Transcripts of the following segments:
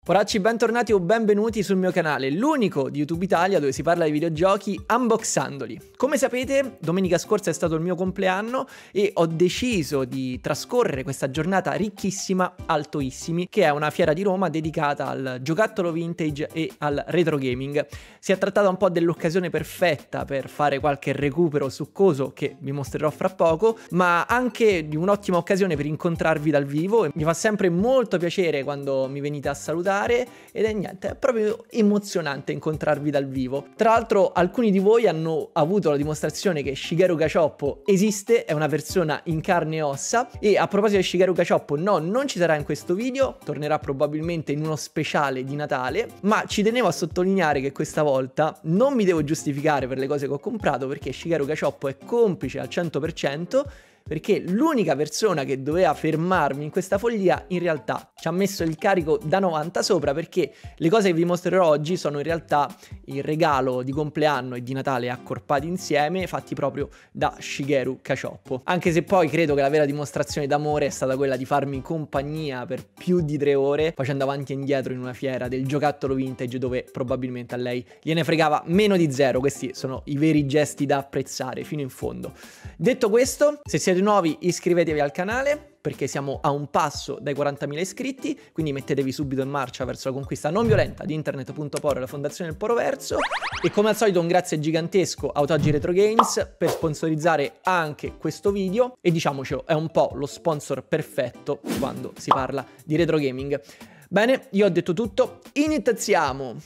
Poracci, bentornati o benvenuti sul mio canale, l'unico di YouTube Italia dove si parla di videogiochi unboxandoli. Come sapete, domenica scorsa è stato il mio compleanno e ho deciso di trascorrere questa giornata ricchissima al Toissimi, che è una fiera di Roma dedicata al giocattolo vintage e al retro gaming. Si è trattata un po' dell'occasione perfetta per fare qualche recupero succoso che vi mostrerò fra poco, ma anche di un'ottima occasione per incontrarvi dal vivo. E mi fa sempre molto piacere quando mi venite a salutare. Ed è niente, è proprio emozionante incontrarvi dal vivo. Tra l'altro alcuni di voi hanno avuto la dimostrazione che Shigeru Cacioppo esiste, è una persona in carne e ossa. E a proposito di Shigeru Cacioppo, no, non ci sarà in questo video, tornerà probabilmente in uno speciale di Natale, ma ci tenevo a sottolineare che questa volta non mi devo giustificare per le cose che ho comprato, perché Shigeru Cacioppo è complice al 100%, perché l'unica persona che doveva fermarmi in questa follia in realtà ci ha messo il carico da 90 sopra, perché le cose che vi mostrerò oggi sono in realtà il regalo di compleanno e di Natale accorpati insieme, fatti proprio da Shigeru Cacioppo. Anche se poi credo che la vera dimostrazione d'amore è stata quella di farmi compagnia per più di 3 ore facendo avanti e indietro in una fiera del giocattolo vintage, dove probabilmente a lei gliene fregava meno di zero. Questi sono i veri gesti da apprezzare fino in fondo. Detto questo, se siete nuovi iscrivetevi al canale, perché siamo a un passo dai 40.000 iscritti, quindi mettetevi subito in marcia verso la conquista non violenta di Internet.Poro e la Fondazione del Poro Verso. E come al solito un grazie gigantesco a Otogi Retro Games per sponsorizzare anche questo video, e diciamocelo, è un po' lo sponsor perfetto quando si parla di retro gaming. Bene, io ho detto tutto, iniziamo!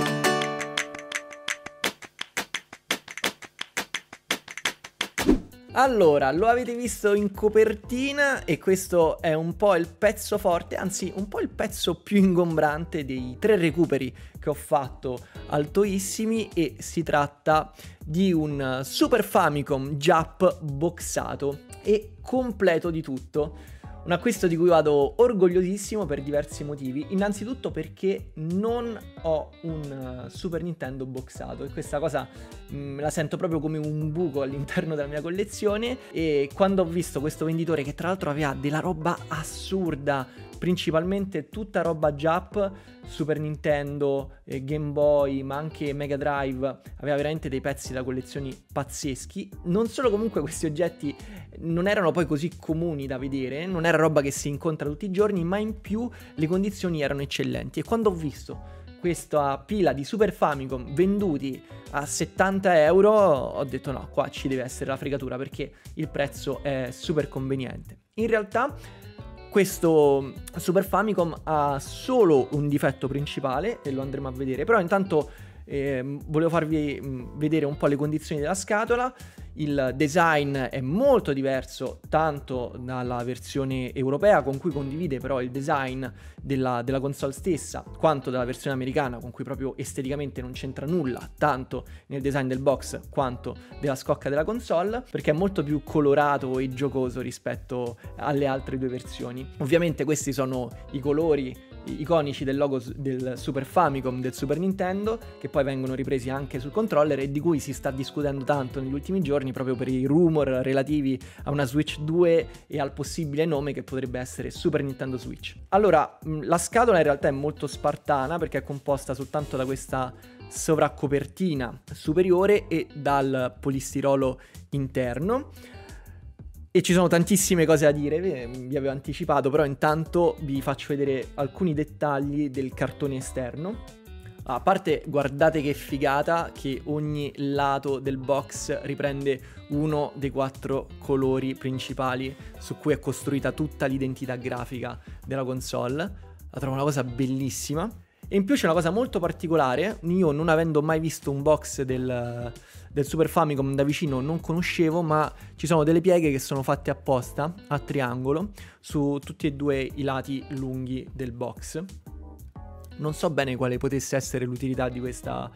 Allora, lo avete visto in copertina e questo è un po' il pezzo forte, anzi un po' il pezzo più ingombrante dei 3 recuperi che ho fatto al Toissimi, e si tratta di un Super Famicom Jap boxato e completo di tutto. Un acquisto di cui vado orgogliosissimo per diversi motivi. Innanzitutto perché non ho un Super Nintendo boxato, e questa cosa la sento proprio come un buco all'interno della mia collezione. E quando ho visto questo venditore, che tra l'altro aveva della roba assurda, principalmente tutta roba Jap, Super Nintendo, Game Boy, ma anche Mega Drive, aveva veramente dei pezzi da collezioni pazzeschi. Non solo, comunque questi oggetti non erano poi così comuni da vedere, non era roba che si incontra tutti i giorni, ma in più le condizioni erano eccellenti. E quando ho visto questa pila di Super Famicom venduti a 70 euro ho detto no, qua ci deve essere la fregatura, perché il prezzo è super conveniente. In realtà questo Super Famicom ha solo un difetto principale e lo andremo a vedere, però intanto volevo farvi vedere un po' le condizioni della scatola. Il design è molto diverso tanto dalla versione europea, con cui condivide però il design della console stessa, quanto dalla versione americana, con cui proprio esteticamente non c'entra nulla, tanto nel design del box quanto della scocca della console, perché è molto più colorato e giocoso rispetto alle altre 2 versioni. Ovviamente questi sono i colori iconici del logo del Super Famicom del Super Nintendo, che poi vengono ripresi anche sul controller e di cui si sta discutendo tanto negli ultimi giorni, proprio per i rumor relativi a una Switch 2 e al possibile nome che potrebbe essere Super Nintendo Switch. Allora, la scatola in realtà è molto spartana, perché è composta soltanto da questa sovraccopertina superiore e dal polistirolo interno. E ci sono tantissime cose da dire, vi avevo anticipato, però intanto vi faccio vedere alcuni dettagli del cartone esterno. A parte, guardate che figata che ogni lato del box riprende uno dei 4 colori principali su cui è costruita tutta l'identità grafica della console. La trovo una cosa bellissima. E in più c'è una cosa molto particolare, io non avendo mai visto un box del Super Famicom da vicino non conoscevo, ma ci sono delle pieghe che sono fatte apposta a triangolo su tutti e 2 i lati lunghi del box. Non so bene quale potesse essere l'utilità di questa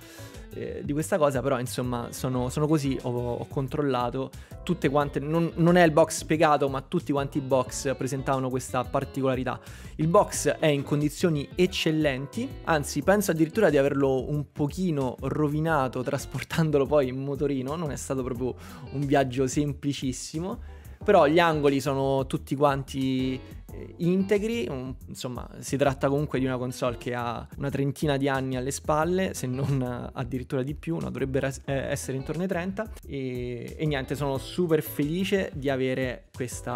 cosa, però insomma sono così, ho controllato tutte quante, non è il box spiegato, ma tutti quanti i box presentavano questa particolarità. Il box è in condizioni eccellenti, anzi penso addirittura di averlo un pochino rovinato trasportandolo poi in motorino, non è stato proprio un viaggio semplicissimo. Però gli angoli sono tutti quanti integri, insomma si tratta comunque di una console che ha una trentina di anni alle spalle, se non addirittura di più, no, dovrebbe essere intorno ai 30 e niente, sono super felice di avere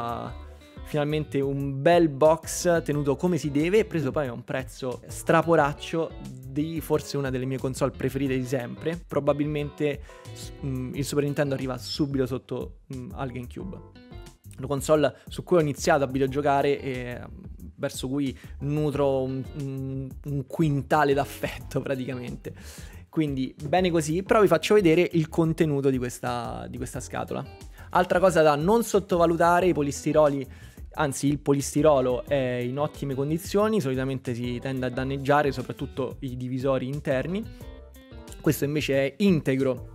finalmente un bel box tenuto come si deve, preso poi a un prezzo straporaccio di forse una delle mie console preferite di sempre. Probabilmente il Super Nintendo arriva subito sotto al GameCube. Una console su cui ho iniziato a videogiocare e verso cui nutro un quintale d'affetto praticamente. Quindi bene così, però vi faccio vedere il contenuto di questa scatola. Altra cosa da non sottovalutare, i polistiroli, anzi il polistirolo è in ottime condizioni, solitamente si tende a danneggiare soprattutto i divisori interni. Questo invece è integro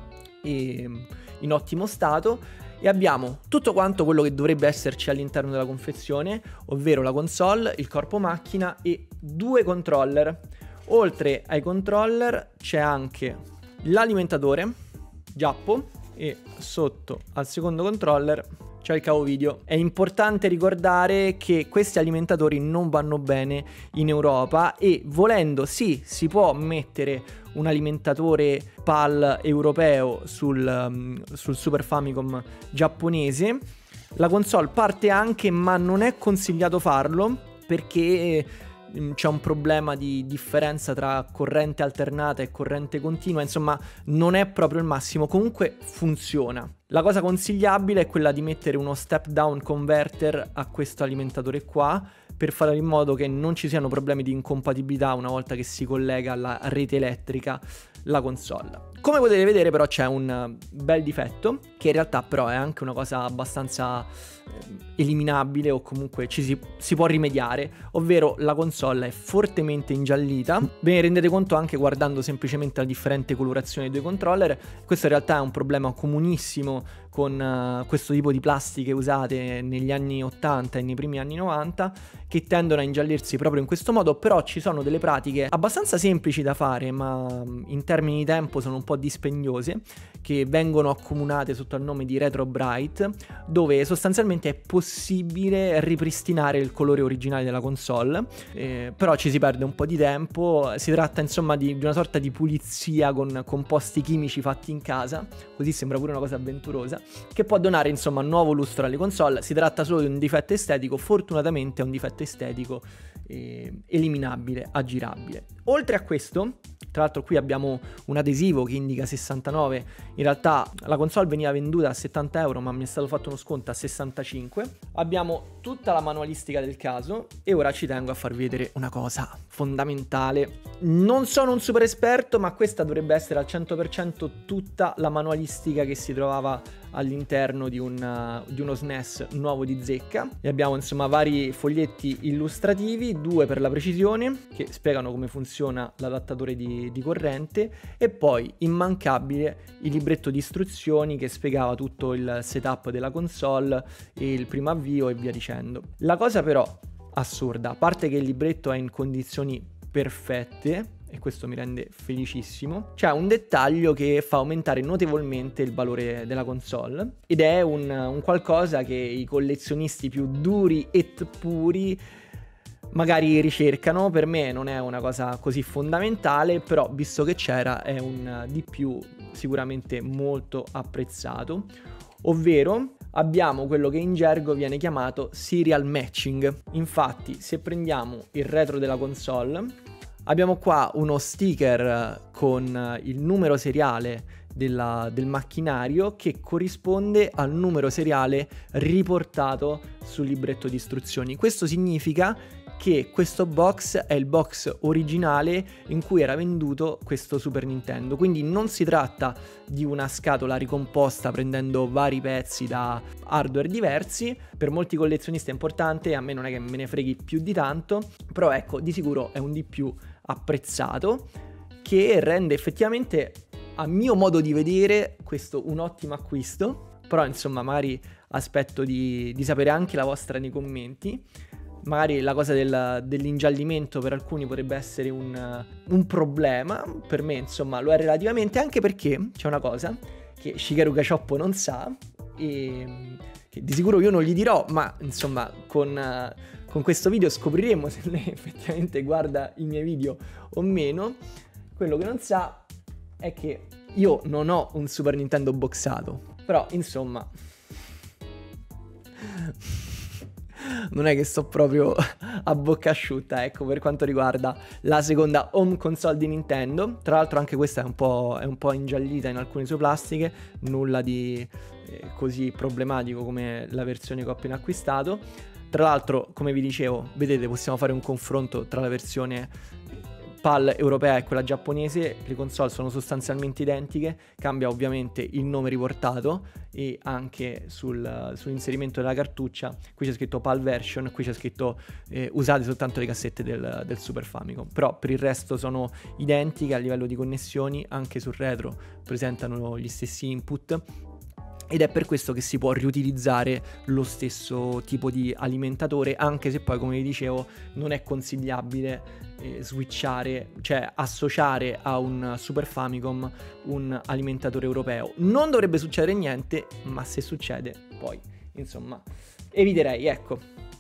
e in ottimo stato. E abbiamo tutto quanto quello che dovrebbe esserci all'interno della confezione, ovvero la console, il corpo macchina e 2 controller. Oltre ai controller c'è anche l'alimentatore giappo e sotto al secondo controller c'è il cavo video. È importante ricordare che questi alimentatori non vanno bene in Europa e volendo sì, si può mettere un alimentatore PAL europeo sul Super Famicom giapponese. La console parte anche, ma non è consigliato farlo perché c'è un problema di differenza tra corrente alternata e corrente continua, insomma non è proprio il massimo, comunque funziona. La cosa consigliabile è quella di mettere uno step down converter a questo alimentatore qua per fare in modo che non ci siano problemi di incompatibilità una volta che si collega alla rete elettrica la console. Come potete vedere però c'è un bel difetto, che in realtà però è anche una cosa abbastanza eliminabile o comunque si può rimediare, ovvero la console è fortemente ingiallita. Ve ne rendete conto anche guardando semplicemente la differente colorazione dei due controller. Questo in realtà è un problema comunissimo con questo tipo di plastiche usate negli anni 80 e nei primi anni 90, che tendono a ingiallirsi proprio in questo modo, però ci sono delle pratiche abbastanza semplici da fare, ma in termini di tempo sono un po' dispendiose, che vengono accomunate sotto il nome di Retro Bright, dove sostanzialmente è possibile ripristinare il colore originale della console, però ci si perde un po' di tempo. Si tratta insomma di una sorta di pulizia con composti chimici fatti in casa, così sembra pure una cosa avventurosa, che può donare insomma nuovo lustro alle console. Si tratta solo di un difetto estetico, fortunatamente è un difetto estetico eliminabile, aggirabile. Oltre a questo, tra l'altro qui abbiamo un adesivo che indica 69, in realtà la console veniva venduta a 70 euro ma mi è stato fatto uno sconto a 65. Abbiamo tutta la manualistica del caso e ora ci tengo a farvi vedere una cosa fondamentale. Non sono un super esperto, ma questa dovrebbe essere al 100% tutta la manualistica che si trovava all'interno di uno SNES nuovo di zecca. E abbiamo insomma vari foglietti illustrativi, 2 per la precisione, che spiegano come funziona l'adattatore di corrente, e poi immancabile il libretto di istruzioni che spiegava tutto il setup della console e il primo avvio e via dicendo. La cosa però assurda, a parte che il libretto è in condizioni perfette e questo mi rende felicissimo, c'è un dettaglio che fa aumentare notevolmente il valore della console ed è un qualcosa che i collezionisti più duri e puri magari ricercano. Per me non è una cosa così fondamentale, però visto che c'era è un di più sicuramente molto apprezzato, ovvero abbiamo quello che in gergo viene chiamato serial matching. Infatti se prendiamo il retro della console abbiamo qua uno sticker con il numero seriale del macchinario che corrisponde al numero seriale riportato sul libretto di istruzioni. Questo significa che questo box è il box originale in cui era venduto questo Super Nintendo, quindi non si tratta di una scatola ricomposta prendendo vari pezzi da hardware diversi. Per molti collezionisti è importante, a me non è che me ne freghi più di tanto, però ecco, di sicuro è un di più apprezzato che rende effettivamente, a mio modo di vedere, questo un ottimo acquisto. Però insomma magari aspetto di sapere anche la vostra nei commenti. Magari la cosa dell'ingiallimento per alcuni potrebbe essere un problema, per me insomma lo è relativamente, anche perché c'è una cosa che Shigeru Gachoppo non sa e che di sicuro io non gli dirò, ma insomma con questo video scopriremo se lei effettivamente guarda i miei video o meno. Quello che non sa è che io non ho un Super Nintendo boxato, però insomma non è che sto proprio a bocca asciutta, ecco, per quanto riguarda la seconda home console di Nintendo. Tra l'altro anche questa è un po' ingiallita in alcune sue plastiche, nulla di così problematico come la versione che ho appena acquistato. Tra l'altro, come vi dicevo, vedete, possiamo fare un confronto tra la versione PAL europea e quella giapponese. Le console sono sostanzialmente identiche, cambia ovviamente il nome riportato e anche sull'inserimento della cartuccia. Qui c'è scritto PAL version, qui c'è scritto usate soltanto le cassette del Super Famicom, però per il resto sono identiche a livello di connessioni, anche sul retro presentano gli stessi input. Ed è per questo che si può riutilizzare lo stesso tipo di alimentatore, anche se poi, come vi dicevo, non è consigliabile switchare, cioè associare a un Super Famicom un alimentatore europeo. Non dovrebbe succedere niente, ma se succede poi, insomma, eviterei, ecco.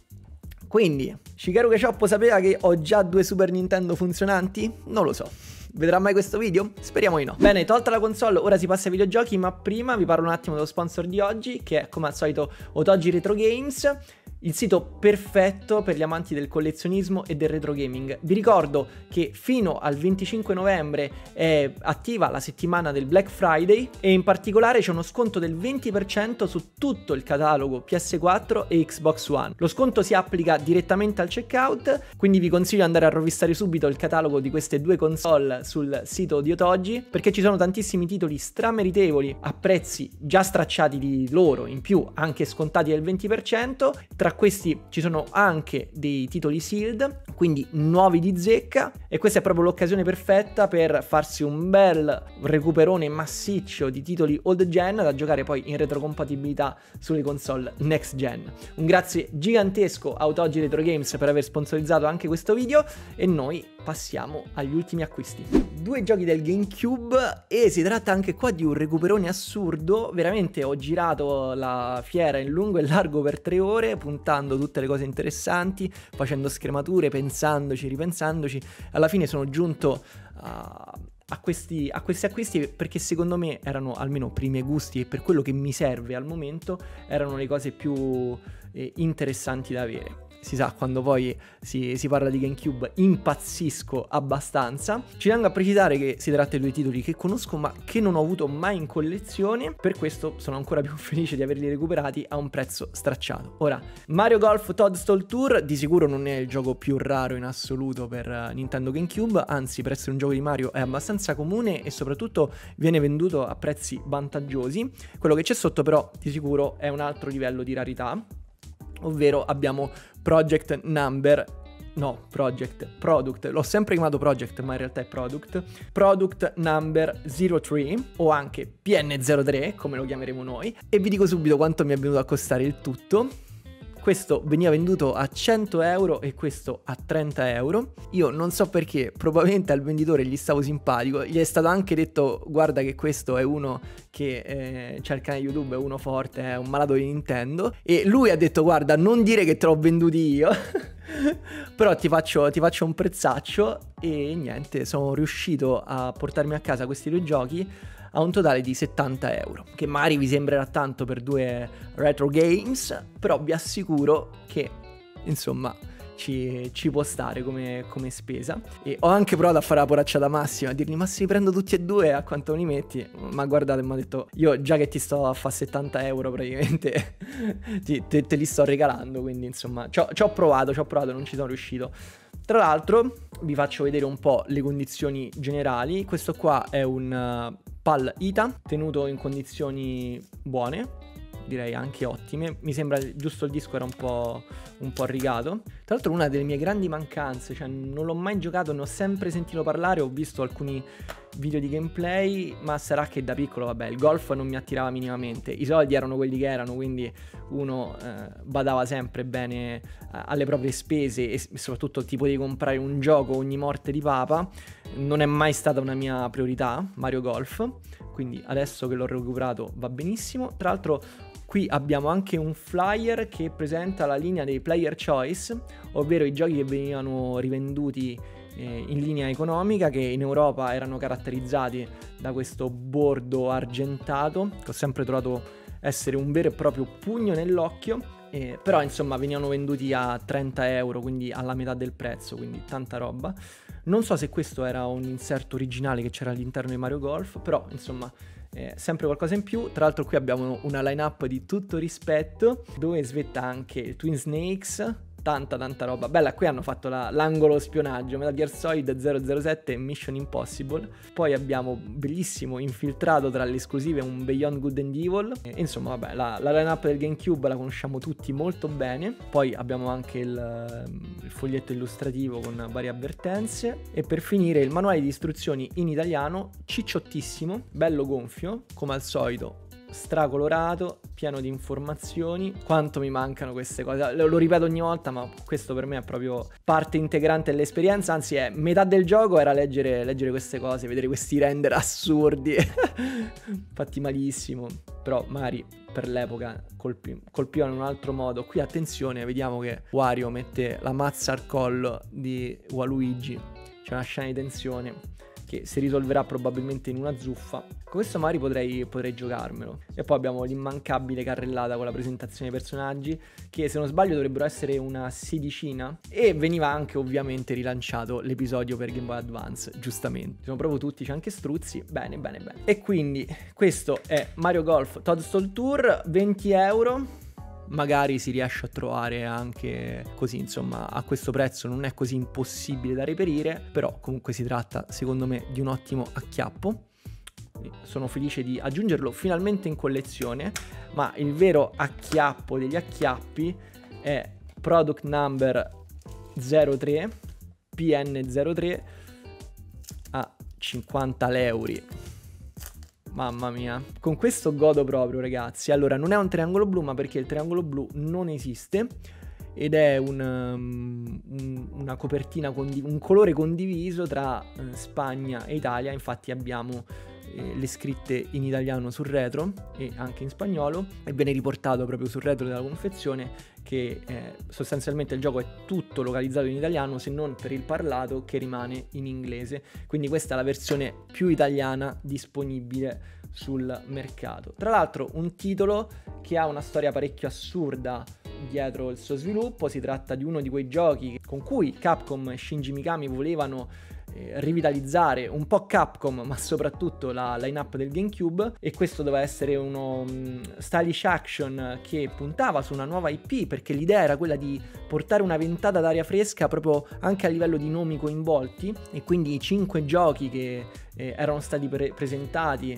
Quindi, Shigeru Keshoppo sapeva che ho già 2 Super Nintendo funzionanti? Non lo so. Vedrà mai questo video? Speriamo di no. Bene, tolta la console, ora si passa ai videogiochi, ma prima vi parlo un attimo dello sponsor di oggi, che è come al solito Otogi Retro Games, il sito perfetto per gli amanti del collezionismo e del retro gaming. Vi ricordo che fino al 25 novembre è attiva la settimana del Black Friday e in particolare c'è uno sconto del 20% su tutto il catalogo PS4 e Xbox One. Lo sconto si applica direttamente al checkout, quindi vi consiglio di andare a rovistare subito il catalogo di queste 2 console sul sito di Otogi, perché ci sono tantissimi titoli strameritevoli a prezzi già stracciati di loro, in più anche scontati del 20%. Tra questi ci sono anche dei titoli sealed, quindi nuovi di zecca, e questa è proprio l'occasione perfetta per farsi un bel recuperone massiccio di titoli old gen da giocare poi in retrocompatibilità sulle console next gen. Un grazie gigantesco a Otogi Retro Games per aver sponsorizzato anche questo video, e noi passiamo agli ultimi acquisti. 2 giochi del GameCube, e si tratta anche qua di un recuperone assurdo. Veramente ho girato la fiera in lungo e largo per 3 ore, puntando tutte le cose interessanti, facendo scremature, pensandoci, ripensandoci. Alla fine sono giunto a questi acquisti perché secondo me erano, almeno per i miei gusti e per quello che mi serve al momento, erano le cose più interessanti da avere. Si sa, quando poi si parla di GameCube impazzisco abbastanza. Ci tengo a precisare che si tratta di 2 titoli che conosco ma che non ho avuto mai in collezione, per questo sono ancora più felice di averli recuperati a un prezzo stracciato. Ora, Mario Golf Toadstool Tour di sicuro non è il gioco più raro in assoluto per Nintendo GameCube, anzi per essere un gioco di Mario è abbastanza comune e soprattutto viene venduto a prezzi vantaggiosi. Quello che c'è sotto però di sicuro è un altro livello di rarità, ovvero abbiamo Product, l'ho sempre chiamato Project ma in realtà è Product Number 03, o anche PN03 come lo chiameremo noi, e vi dico subito quanto mi è venuto a costare il tutto. Questo veniva venduto a 100 euro e questo a 30 euro. Io non so perché, probabilmente al venditore gli stavo simpatico. Gli è stato anche detto: guarda che questo è uno che c'ha il canale YouTube, è uno forte, è un malato di Nintendo. E lui ha detto: guarda, non dire che te l'ho venduti io. Però ti faccio un prezzaccio. E niente, sono riuscito a portarmi a casa questi 2 giochi a un totale di 70 euro, che magari vi sembrerà tanto per 2 retro games, però vi assicuro che insomma ci può stare come spesa. E ho anche provato a fare la poracciata massima, a dirgli: ma se li prendo tutti e 2 a quanto me li metti? Ma guardate, mi ha detto: io già che ti sto a fare 70 euro praticamente te li sto regalando, quindi insomma ci ho provato, non ci sono riuscito. Tra l'altro vi faccio vedere un po' le condizioni generali. Questo qua è un PAL ITA, tenuto in condizioni buone, direi anche ottime. Mi sembra giusto il disco era un po' rigato. Tra l'altro una delle mie grandi mancanze, cioè non l'ho mai giocato, ne ho sempre sentito parlare, ho visto alcuni video di gameplay, ma sarà che da piccolo, vabbè, il golf non mi attirava minimamente. I soldi erano quelli che erano, quindi uno badava sempre bene alle proprie spese e soprattutto il tipo di comprare un gioco ogni morte di papa. Non è mai stata una mia priorità Mario Golf, quindi adesso che l'ho recuperato va benissimo. Tra l'altro Qui abbiamo anche un flyer che presenta la linea dei player choice, ovvero i giochi che venivano rivenduti in linea economica, che in Europa erano caratterizzati da questo bordo argentato, che ho sempre trovato essere un vero e proprio pugno nell'occhio, però insomma venivano venduti a 30 euro, quindi alla metà del prezzo, quindi tanta roba. Non so se questo era un inserto originale che c'era all'interno di Mario Golf, però insomma sempre qualcosa in più. Tra l'altro qui abbiamo una line-up di tutto rispetto, dove svetta anche il Twin Snakes, tanta roba bella. Qui hanno fatto l'angolo spionaggio, Metal Gear Solid 007 e Mission Impossible. Poi abbiamo bellissimo infiltrato tra le esclusive un Beyond Good and Evil, e insomma vabbè, la line-up del GameCube la conosciamo tutti molto bene. Poi abbiamo anche il foglietto illustrativo con varie avvertenze, e per finire il manuale di istruzioni in italiano, cicciottissimo, bello gonfio come al solito, stracolorato, pieno di informazioni. Quanto mi mancano queste cose, lo ripeto ogni volta, ma questo per me è proprio parte integrante dell'esperienza, anzi è metà del gioco, era leggere queste cose, vedere questi render assurdi fatti malissimo, però magari per l'epoca colpivano in un altro modo. Qui attenzione, vediamo che Wario mette la mazza al collo di Waluigi, c'è una scena di tensione che si risolverà probabilmente in una zuffa. Con questo magari potrei giocarmelo. E poi abbiamo l'immancabile carrellata con la presentazione dei personaggi, che se non sbaglio dovrebbero essere una sedicina, e veniva anche ovviamente rilanciato l'episodio per Game Boy Advance, giustamente. Sono proprio tutti, c'è anche Struzzi, bene. E quindi questo è Mario Golf Toadstool Tour, 20 euro. Magari si riesce a trovare anche così, insomma a questo prezzo non è così impossibile da reperire, però comunque si tratta secondo me di un ottimo acchiappo. Sono felice di aggiungerlo finalmente in collezione, ma il vero acchiappo degli acchiappi è Product Number 03 PN03 a 50 euro. Mamma mia, con questo godo proprio, ragazzi. Allora, non è un triangolo blu, ma perché il triangolo blu non esiste, ed è una copertina, un colore condiviso tra Spagna e Italia. Infatti abbiamo le scritte in italiano sul retro e anche in spagnolo, e viene riportato proprio sul retro della confezione che sostanzialmente il gioco è tutto localizzato in italiano, se non per il parlato che rimane in inglese. Quindi questa è la versione più italiana disponibile sul mercato. Tra l'altro un titolo che ha una storia parecchio assurda dietro il suo sviluppo. Si tratta di uno di quei giochi con cui Capcom e Shinji Mikami volevano rivitalizzare un po' Capcom, ma soprattutto la line-up del GameCube, e questo doveva essere uno stylish action che puntava su una nuova IP, perché l'idea era quella di portare una ventata d'aria fresca proprio anche a livello di nomi coinvolti, e quindi i 5 giochi che erano stati presentati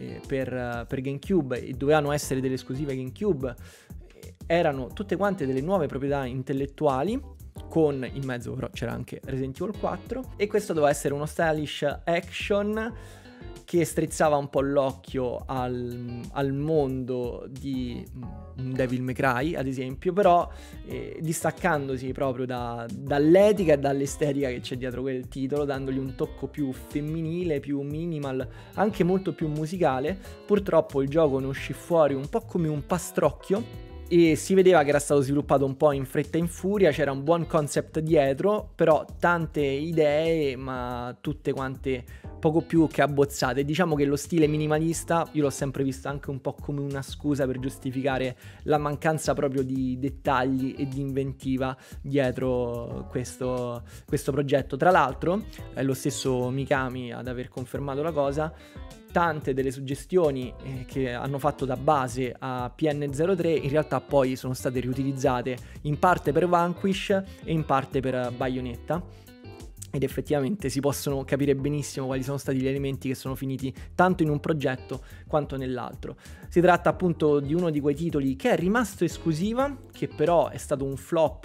per GameCube e dovevano essere delle esclusive GameCube erano tutte quante delle nuove proprietà intellettuali, con in mezzo però c'era anche Resident Evil 4, e questo doveva essere uno stylish action che strizzava un po' l'occhio al mondo di Devil May Cry, ad esempio, però distaccandosi proprio dall'etica e dall'estetica che c'è dietro quel titolo, dandogli un tocco più femminile, più minimal, anche molto più musicale. Purtroppo il gioco ne uscì fuori un po' come un pastrocchio, e si vedeva che era stato sviluppato un po' in fretta e in furia. C'era un buon concept dietro, però tante idee, ma tutte quante poco più che abbozzate. Diciamo che lo stile minimalista io l'ho sempre visto anche un po' come una scusa per giustificare la mancanza proprio di dettagli e di inventiva dietro questo progetto. Tra l'altro è lo stesso Mikami ad aver confermato la cosa. Tante delle suggestioni che hanno fatto da base a PN03 in realtà poi sono state riutilizzate in parte per Vanquish e in parte per Bayonetta, ed effettivamente si possono capire benissimo quali sono stati gli elementi che sono finiti tanto in un progetto quanto nell'altro. Si tratta appunto di uno di quei titoli che è rimasto esclusiva, che però è stato un flop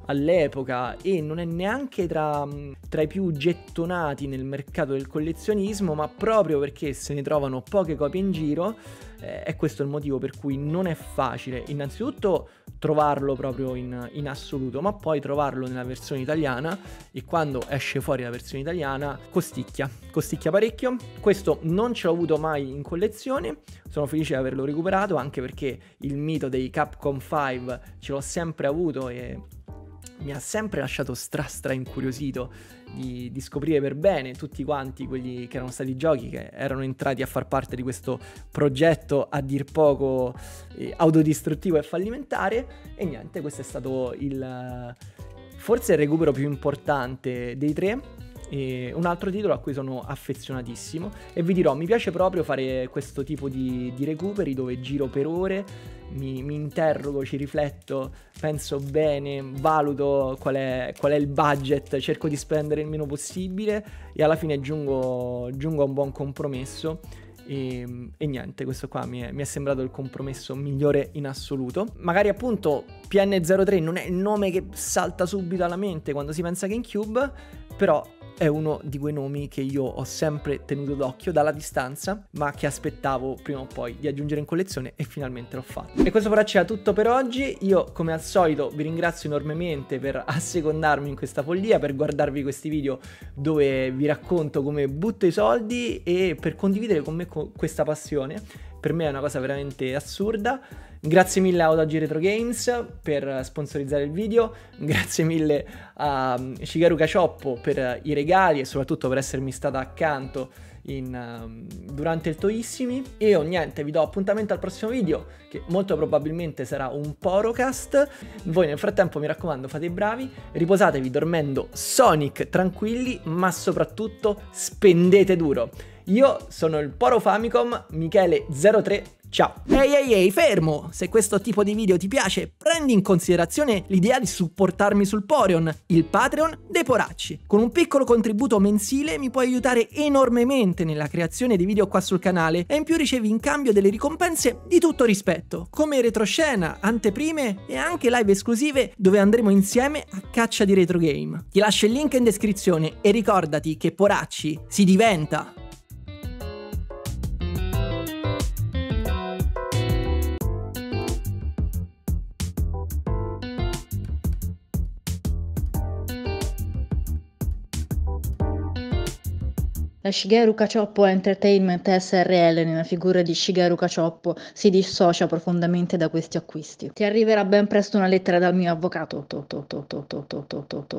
all'epoca e non è neanche tra i più gettonati nel mercato del collezionismo, ma proprio perché se ne trovano poche copie in giro, è questo il motivo per cui non è facile innanzitutto trovarlo proprio in assoluto, ma poi trovarlo nella versione italiana, e quando esce fuori la versione italiana costicchia parecchio. Questo non ce l'ho avuto mai in collezione, sono felice di averlo recuperato, anche perché il mito dei Capcom 5 ce l'ho sempre avuto e mi ha sempre lasciato stra incuriosito di scoprire per bene tutti quanti quelli che erano stati giochi che erano entrati a far parte di questo progetto a dir poco autodistruttivo e fallimentare. E niente, questo è stato forse il recupero più importante dei tre. E un altro titolo a cui sono affezionatissimo, e vi dirò, mi piace proprio fare questo tipo di recuperi dove giro per ore, mi interrogo, ci rifletto, penso bene, valuto qual è il budget, cerco di spendere il meno possibile e alla fine giungo a un buon compromesso. E niente, questo qua mi è sembrato il compromesso migliore in assoluto. Magari appunto PN03 non è il nome che salta subito alla mente quando si pensa a GameCube, però è uno di quei nomi che io ho sempre tenuto d'occhio dalla distanza, ma che aspettavo prima o poi di aggiungere in collezione, e finalmente l'ho fatto. E questo però c'era tutto per oggi. Io come al solito vi ringrazio enormemente per assecondarmi in questa follia, per guardarvi questi video dove vi racconto come butto i soldi e per condividere con me questa passione. Per me è una cosa veramente assurda. Grazie mille a Otaji Retro Games per sponsorizzare il video, grazie mille a Shigeru Cacioppo per i regali e soprattutto per essermi stata accanto durante il Toissimi. E io niente, vi do appuntamento al prossimo video, che molto probabilmente sarà un Porocast. Voi nel frattempo, mi raccomando, fate i bravi, riposatevi dormendo Sonic tranquilli, ma soprattutto spendete duro. Io sono il Poro Famicom Michele03. Ciao! Ehi, fermo! Se questo tipo di video ti piace, prendi in considerazione l'idea di supportarmi sul Poreon, il Patreon dei Poracci. Con un piccolo contributo mensile mi puoi aiutare enormemente nella creazione di video qua sul canale, e in più ricevi in cambio delle ricompense di tutto rispetto, come retroscena, anteprime e anche live esclusive dove andremo insieme a caccia di retro game. Ti lascio il link in descrizione e ricordati che Poracci si diventa! La Shigeru Cacioppo Entertainment S.r.l. nella figura di Shigeru Cacioppo si dissocia profondamente da questi acquisti. Ti arriverà ben presto una lettera dal mio avvocato.